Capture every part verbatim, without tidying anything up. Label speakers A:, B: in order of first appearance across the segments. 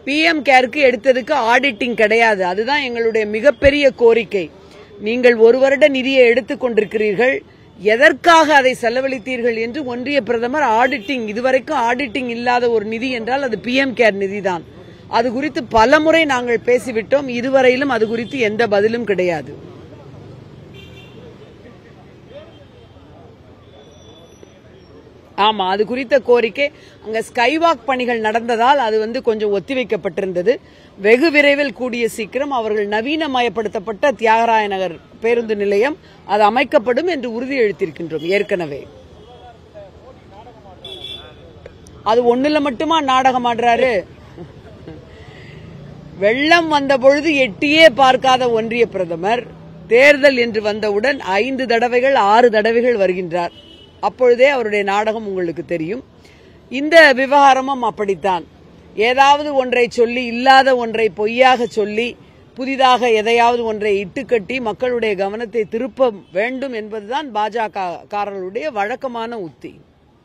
A: PM கேருக்கு எடுத்ததுக்கு auditing கிடையாது. அதுதான் எங்களுடைய மிகப்பெரிய கோரிக்கை. நீங்கள் ஒரு வருட நிதியை எடுத்துக் கொண்டிருக்கிறீர்கள், எதற்காக அதை செலவழித்தீர்கள் என்று ஒன்றிய பிரதமர் ஆடிட்டிங், இதுவரைக்கும் ஆடிட்டிங் இல்லாத ஒரு நிதி என்றால் அது பிஎம் கேர் நிதிதான். அது குறித்து பலமுறை நாங்கள் பேசிவிட்டோம். இதுவரையிலும் அது குறித்து எந்த பதிலும் கிடையாது. ஆமா, அது குறித்த கோரிக்கை. அங்க ஸ்கைவாக் பணிகள் நடந்ததால் அது வந்து கொஞ்சம் ஒத்திவைக்கப்பட்டிருந்தது. வெகு விரைவில் கூடிய சீக்கிரம் அவர்கள் நவீனமயப்படுத்தப்பட்ட தியாகராய நகர் பேருந்து நிலையம் அது அமைக்கப்படும் என்று உறுதியளித்திருக்கின்றோம் ஏற்கனவே. அது ஒண்ணுல மட்டுமா நாடகம் ஆடுறாரு? வெள்ளம் வந்த பொழுது எட்டியே பார்க்காத ஒன்றிய பிரதமர் தேர்தல் என்று வந்தவுடன் ஐந்து தடவைகள் ஆறு தடவைகள் வருகின்றார். அப்பொழுதே அவருடைய நாடகம் உங்களுக்கு தெரியும். இந்த விவகாரமும் அப்படித்தான். ஏதாவது ஒன்றை சொல்லி, இல்லாத ஒன்றை பொய்யாக சொல்லி, புதிதாக எதையாவது ஒன்றை இட்டுக்கட்டி மக்களுடைய கவனத்தை திருப்ப வேண்டும் என்பதுதான் பாஜக காரர்களுடைய வழக்கமான உத்தி.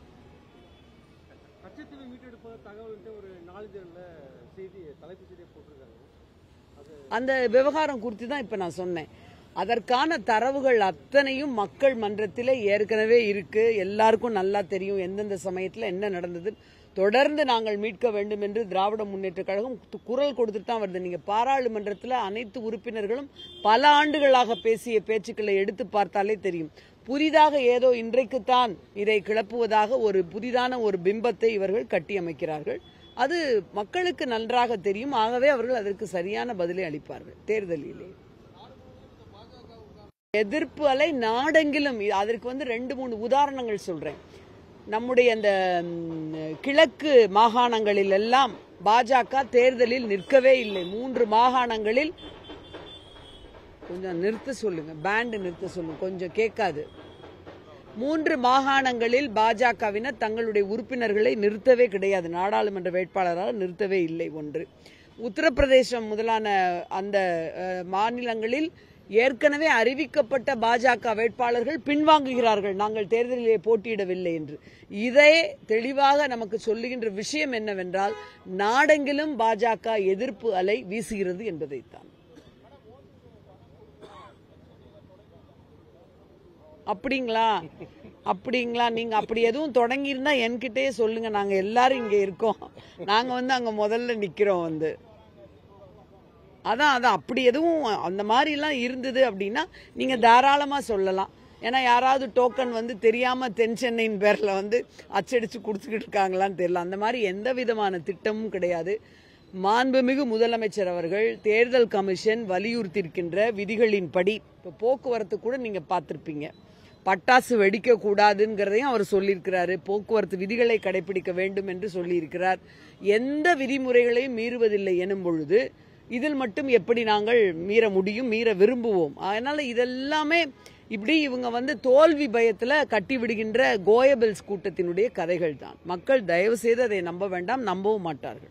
A: அந்த விவகாரம் குறித்து தான் இப்ப நான் சொன்னேன். அதற்கான தரவுகள் அத்தனையும் மக்கள் மன்றத்தில் ஏற்கனவே இருக்கு. எல்லாருக்கும் நல்லா தெரியும் எந்தெந்த சமயத்தில் என்ன நடந்தது. தொடர்ந்து நாங்கள் மீட்க வேண்டும் என்று திராவிட முன்னேற்ற கழகம் குரல் கொடுத்துட்டு தான் வருது. நீங்க பாராளுமன்றத்தில் அனைத்து உறுப்பினர்களும் பல ஆண்டுகளாக பேசிய பேச்சுக்களை எடுத்து பார்த்தாலே தெரியும். புதிதாக ஏதோ இன்றைக்குத்தான் இதை கிளப்புவதாக ஒரு புதிதான ஒரு பிம்பத்தை இவர்கள் கட்டியமைக்கிறார்கள். அது மக்களுக்கு நன்றாக தெரியும். ஆகவே அவர்கள் அதற்கு சரியான பதிலை அளிப்பார்கள் தேர்தலிலே. எதிர்ப்பு அலை நாடெங்கிலும். அதற்கு வந்து ரெண்டு மூணு உதாரணங்கள் சொல்றேன். நம்முடைய அந்த கிழக்கு மாகாணங்களில் எல்லாம் பாஜக தேர்தலில் நிற்கவே இல்லை. மூன்று மாகாணங்களில் கொஞ்சம் நிறுத்த சொல்லுங்க, பேண்ட் நிறுத்த சொல்லுங்க, கொஞ்சம் கேட்காது. மூன்று மாகாணங்களில் பாஜகவினர் தங்களுடைய உறுப்பினர்களை நிறுத்தவே கிடையாது. நாடாளுமன்ற வேட்பாளராக நிறுத்தவே இல்லை. ஒன்று உத்தரப்பிரதேசம் முதலான அந்த மாநிலங்களில் ஏற்கனவே அறிவிக்கப்பட்ட பாஜக வேட்பாளர்கள் பின்வாங்குகிறார்கள், நாங்கள் தேர்தலிலே போட்டியிடவில்லை என்று. இதை தெளிவாக நமக்கு சொல்லுகின்ற விஷயம் என்னவென்றால், நாடெங்கிலும் பாஜக எதிர்ப்பு அலை வீசுகிறது என்பதைத்தான். அப்படிங்களா அப்படிங்களா நீங்க அப்படி எதுவும் தொடங்கி இருந்தா என்கிட்டயே சொல்லுங்க. நாங்க எல்லாரும் இங்க இருக்கோம். நாங்க வந்து அங்க முதல்ல நிக்கிறோம் வந்து. அதான் அதான் அப்படி எதுவும் அந்த மாதிரி எல்லாம் இருந்தது அப்படின்னா நீங்க தாராளமா சொல்லலாம். ஏன்னா யாராவது டோக்கன் வந்து தெரியாம தென் சென்னையின் பேர்ல வந்து அச்சடிச்சு கொடுத்துக்கிட்டு இருக்காங்களான்னு தெரியல. அந்த மாதிரி எந்த விதமான திட்டமும் கிடையாது. மாண்புமிகு முதலமைச்சர் அவர்கள் தேர்தல் கமிஷன் வலியுறுத்தியிருக்கின்ற விதிகளின் படி, இப்போ போக்குவரத்து கூட நீங்க பார்த்திருப்பீங்க, பட்டாசு வெடிக்க கூடாதுங்கிறதையும் அவர் சொல்லியிருக்கிறாரு. போக்குவரத்து விதிகளை கடைபிடிக்க வேண்டும் என்று சொல்லியிருக்கிறார். எந்த விதிமுறைகளையும் மீறுவதில்லை எனும் பொழுது இதில் மட்டும் எப்படி நாங்கள் மீற முடியும், மீற விரும்புவோம். அதனால இதெல்லாமே இப்படி இவங்க வந்து தோல்வி பயத்துல கட்டி விடுகின்ற கோயபிள்ஸ் கூட்டத்தினுடைய கதைகள் தான். மக்கள் தயவு செய்து அதை நம்ப வேண்டாம், நம்பவும் மாட்டார்கள்.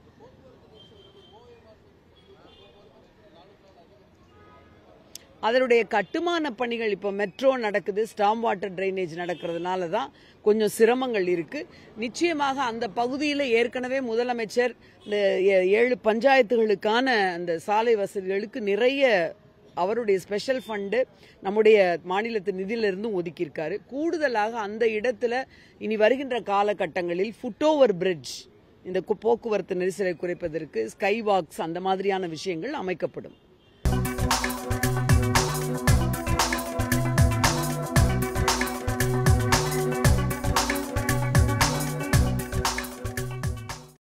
A: அதனுடைய கட்டுமான பணிகள் இப்போ மெட்ரோ நடக்குது, ஸ்டாம் வாட்டர் டிரைனேஜ் நடக்கிறதுனால தான் கொஞ்சம் சிரமங்கள் இருக்கு. நிச்சயமாக அந்த பகுதியில் ஏற்கனவே முதலமைச்சர் இந்த ஏழு பஞ்சாயத்துகளுக்கான அந்த சாலை வசதிகளுக்கு நிறைய அவருடைய ஸ்பெஷல் ஃபண்டு நம்முடைய மாநிலத்து நிதியிலிருந்தும் ஒதுக்கியிருக்காரு. கூடுதலாக அந்த இடத்துல இனி வருகின்ற காலகட்டங்களில் ஃபுட் ஓவர் பிரிட்ஜ், இந்த போக்குவரத்து நெரிசலை குறைப்பதற்கு ஸ்கை வாக்ஸ், அந்த மாதிரியான விஷயங்கள் அமைக்கப்படும்.